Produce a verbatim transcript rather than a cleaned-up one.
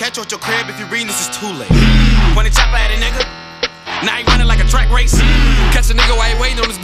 metro at your crib. If you reading this, is too late. Point a chopper at a nigga. Now he running like a track race. Catch a nigga while he waiting on his